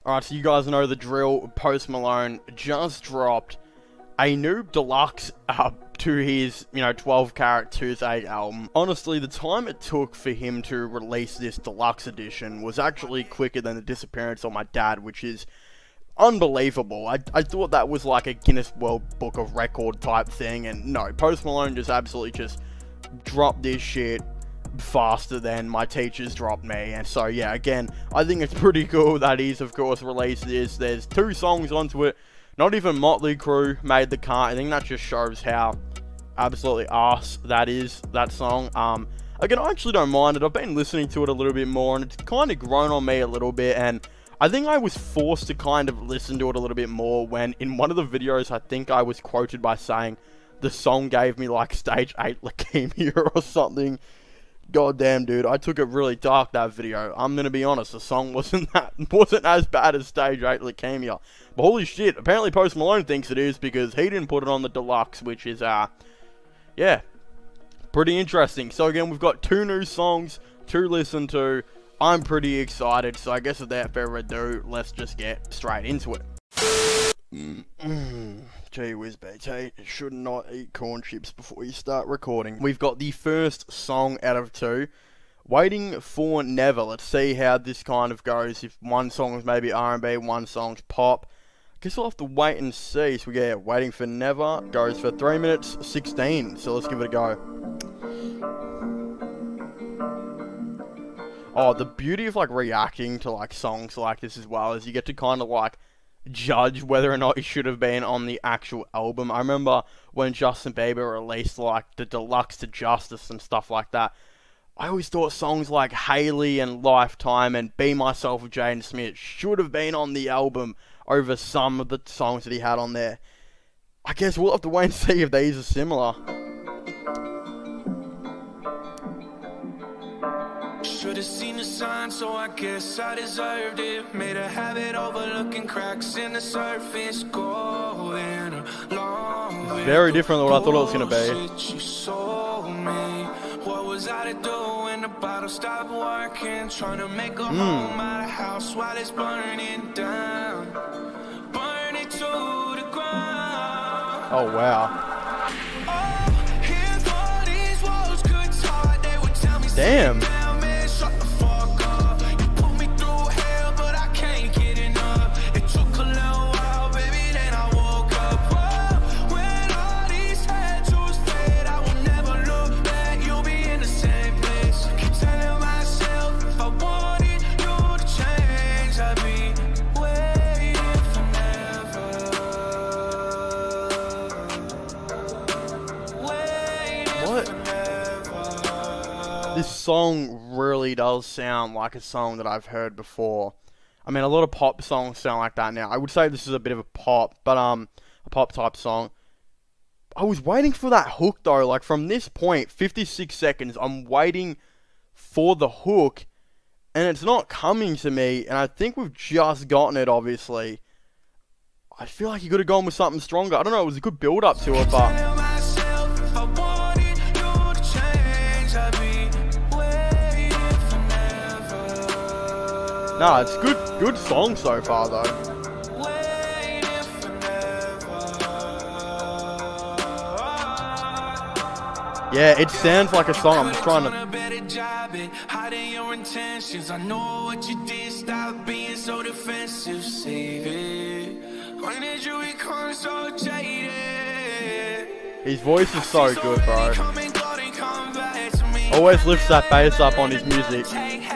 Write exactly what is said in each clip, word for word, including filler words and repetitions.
Alright, so you guys know the drill. Post Malone just dropped a new deluxe uh, to his, you know, twelve karat Toothache album. Honestly, the time it took for him to release this deluxe edition was actually quicker than the disappearance of my dad, which is unbelievable. I, I thought that was like a Guinness World Book of Record type thing, and no, Post Malone just absolutely just dropped this shit faster than my teachers dropped me. And so yeah, again, I think it's pretty cool that he's of course released this. There's two songs onto it. Not even Motley Crue made the cut. I think that just shows how absolutely arse that is, that song. Um again, I actually don't mind it. I've been listening to it a little bit more, and it's kind of grown on me a little bit, and I think I was forced to kind of listen to it a little bit more when in one of the videos I think I was quoted by saying the song gave me like stage eight leukemia or something. God damn, dude, I took it really dark, that video. I'm gonna be honest, the song wasn't that wasn't as bad as stage eight leukemia. But holy shit, apparently Post Malone thinks it is because he didn't put it on the deluxe, which is uh yeah, pretty interesting. So again, we've got two new songs to listen to. I'm pretty excited, so I guess without further ado, let's just get straight into it. Mm-hmm. Gee whiz, B T, should not eat corn chips before you start recording. We've got the first song out of two, Waiting for Never. Let's see how this kind of goes. If one song is maybe R and B, one song's pop. I guess we'll have to wait and see. So yeah, Waiting for Never goes for three minutes sixteen, so let's give it a go. Oh, the beauty of like reacting to like songs like this as well is you get to kind of like judge whether or not it should have been on the actual album. I remember when Justin Bieber released like the deluxe to Justice and stuff like that, I always thought songs like Haley and Lifetime and Be Myself with Jaden Smith should have been on the album over some of the songs that he had on there. I guess we'll have to wait and see if these are similar. Should've seen the sign, so I guess I deserved it. Made a habit overlooking cracks in the surface. Going along with very different than what I thought it was gonna be. You sold me. What was I to do when the bottle stopped working? Trying to make a mm. home out of house while it's burning down. Burn it to the ground. Oh wow. Oh, here's all these walls could talk. They would tell me damn. This song really does sound like a song that I've heard before. I mean, a lot of pop songs sound like that now. I would say this is a bit of a pop, but um, a pop type song. I was waiting for that hook though. Like from this point, fifty-six seconds, I'm waiting for the hook, and it's not coming to me. And I think we've just gotten it. Obviously, I feel like you could have gone with something stronger. I don't know. It was a good build up to it, but. Nah, it's good, good song so far though. Yeah, it sounds like a song. I'm just trying to. I know what you did. Stop being so defensive. Save it. When did you become so jaded? His voice is so good, bro. Always lifts that bass up on his music.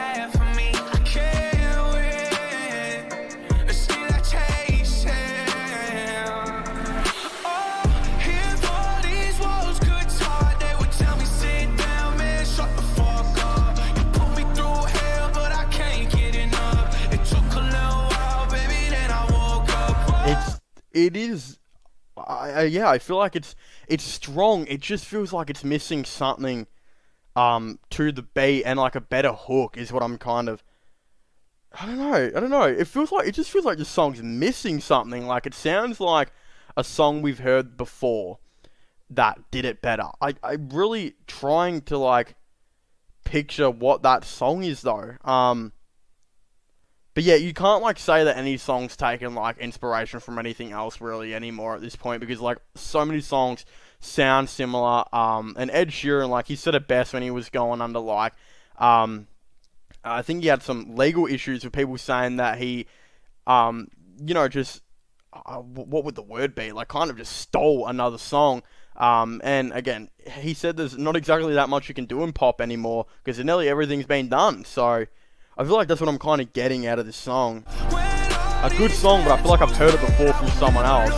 It is, I, I, yeah, I feel like it's it's strong. It just feels like it's missing something um, to the beat and like a better hook is what I'm kind of, I don't know, I don't know. It feels like, it just feels like the song's missing something. Like it sounds like a song we've heard before that did it better. I, I'm really trying to like picture what that song is though. Um, But yeah, you can't like say that any song's taken like inspiration from anything else really anymore at this point, because like so many songs sound similar. Um, and Ed Sheeran, like he said it best when he was going under like, um, I think he had some legal issues with people saying that he, um, you know, just uh, what would the word be? Like kind of just stole another song. Um, and again, he said there's not exactly that much you can do in pop anymore because nearly everything's been done. So I feel like that's what I'm kind of getting out of this song. A good song, but I feel like I've heard it before from someone else.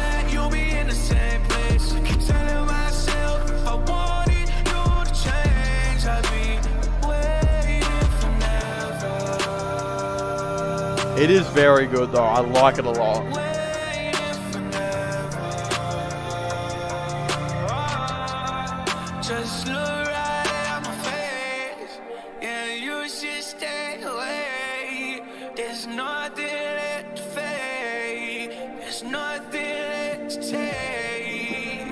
It is very good though, I like it a lot. Just look right at my face, yeah, you should stay away. There's nothing left to fade, there's nothing left to take.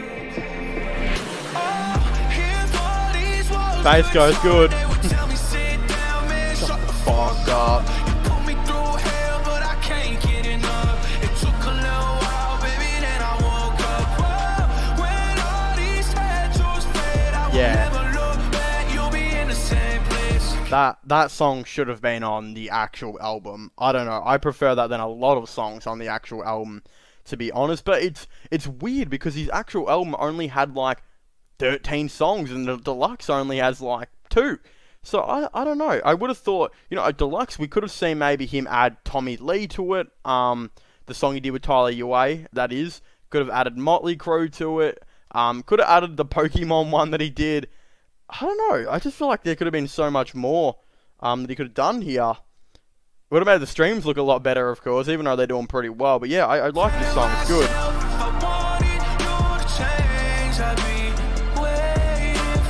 Oh, these walls Bass goes good. tell me sit down, man, Shut the fuck up. You put me through hell, but I can't get enough. It took a little while, baby, then I woke up. Whoa, when all these tattoos fade, I will Yeah. never look back. You'll be in the same place. That that song should have been on the actual album. I don't know. I prefer that than a lot of songs on the actual album, to be honest. But it's it's weird because his actual album only had like thirteen songs and the deluxe only has like two. So I I don't know. I would have thought, you know, a deluxe we could have seen maybe him add Tommy Lee to it. Um, the song he did with Tyler Uwe, that is, could have added Motley Crue to it. Um, could have added the Pokemon one that he did. I don't know. I just feel like there could have been so much more um, that he could have done here. Would have made the streams look a lot better, of course, even though they're doing pretty well. But yeah, I, I like this song. It's good. If I wanted you to change, I'd be waiting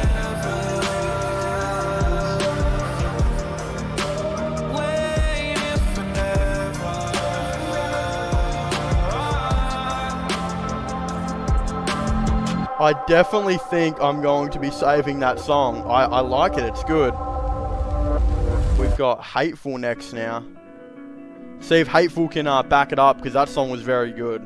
forever. Waiting forever. I definitely think I'm going to be saving that song. I, I like it. It's good. We've got Hateful next now. See if Hateful can uh, back it up, because that song was very good.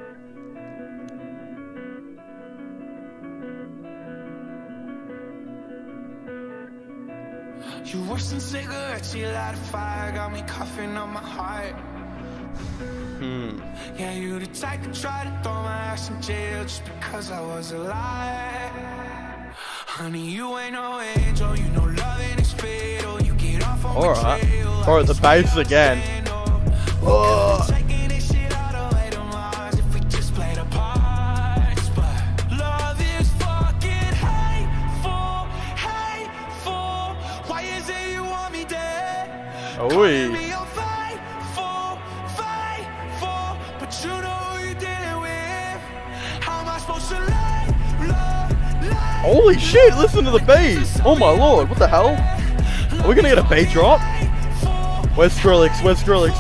You worse than cigarettes, you light a fire, got me coughing on my heart. Hmm. Yeah, you the type to try to throw my ass in jail just because I was alive. Honey, you ain't no angel, you know loving is fatal. You get off on Alright. betrayal. Alright, the bass again. Oh. Taking this shit all the way to Mars if we just played a parts. But love is fucking hateful, hateful. Why is it you want me dead? Oi. Calling me on faithful, faithful. But you know who you're dealing with. How am I supposed to lie, love, lie? Holy shit, listen to the bass. Oh my lord, what the hell? Are we gonna get a bass drop? Where's Skrillex? Where's Skrillex?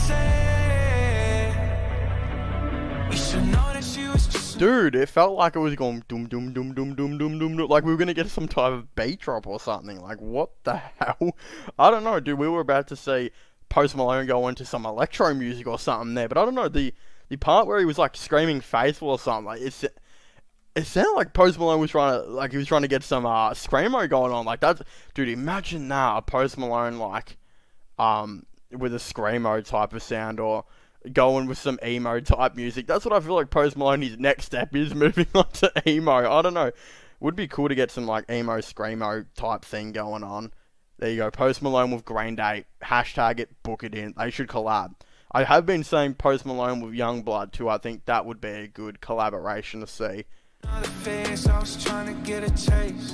Dude, it felt like it was going doom doom doom doom doom doom doom doom, like we were gonna get some type of bass drop or something. Like what the hell? I don't know, dude. We were about to see Post Malone go into some electro music or something there, but I don't know, the the part where he was like screaming faithful or something, like it's it sounded like Post Malone was trying to like he was trying to get some uh screamo going on. Like that's, dude, imagine that, a Post Malone like um with a screamo type of sound, or going with some emo type music. That's what I feel like Post Malone's next step is, moving on to emo. I don't know. Would be cool to get some like emo screamo type thing going on. There you go. Post Malone with Green Day. Hashtag it, book it in. They should collab. I have been saying Post Malone with Youngblood too. I think that would be a good collaboration to see. Another face, I was trying to get a taste.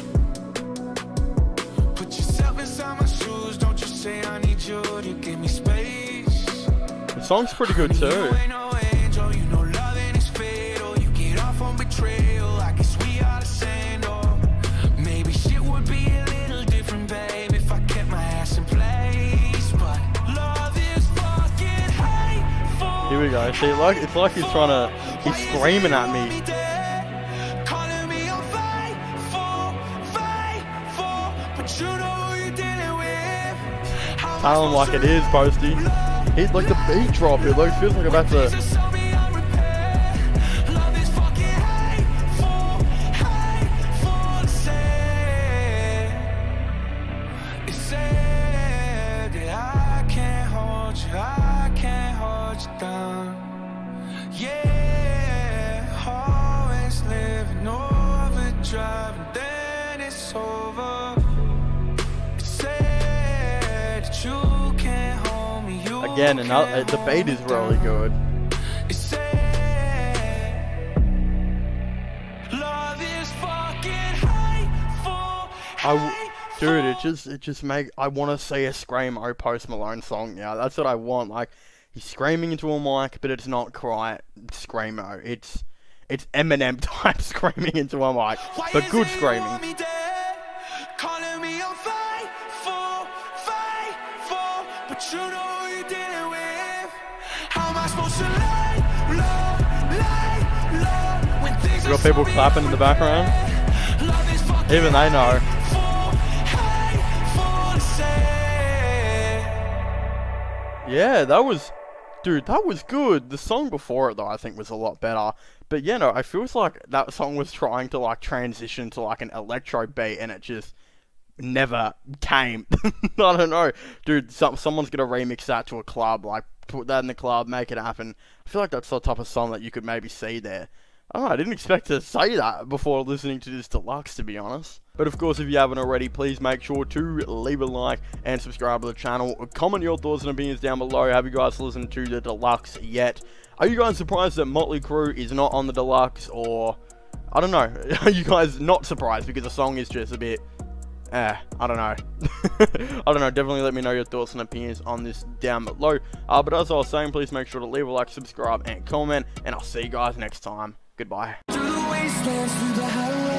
Put yourself inside my shoes, don't you say I need you to give me space. The song's pretty good too. You ain't no angel, you know loving is fatal. You get off on betrayal, I guess we are the same, or maybe shit would be a little different, babe, if I kept my ass in place. But love is fucking hateful. Here we go. See, like it's like he's trying to, he's screaming at me. Calling me on faithful, faithful. But you know who you're dealing with. How am tell him like it is, Posty. He's like the beat drop, it like feels like about to. Again, another, the beat is really good. I, dude, it just, it just make, I want to see a Screamo Post Malone song now. That's what I want. Like, he's screaming into a mic, but it's not quite Screamo. It's, it's Eminem type screaming into a mic, but good screaming. But you know you did it with. How am I supposed to lie, lie, lie, lie when things. You got people clapping in the background. Even they know. Yeah, that was, dude, that was good. The song before it though, I think was a lot better. But yeah, no, it feels like that song was trying to like transition to like an electro beat, and it just never came. I don't know, dude. Some someone's gonna remix that to a club, like put that in the club, make it happen. I feel like that's the type of song that you could maybe see there. I don't know, I didn't expect to say that before listening to this deluxe, to be honest. But of course, if you haven't already, please make sure to leave a like and subscribe to the channel. Comment your thoughts and opinions down below. Have you guys listened to the deluxe yet? Are you guys surprised that Motley Crue is not on the deluxe, or I don't know? Are you guys not surprised because the song is just a bit? Eh, I don't know. I don't know, definitely let me know your thoughts and opinions on this down below. Uh, but as I was saying, please make sure to leave a like, subscribe, and comment, and I'll see you guys next time. Goodbye.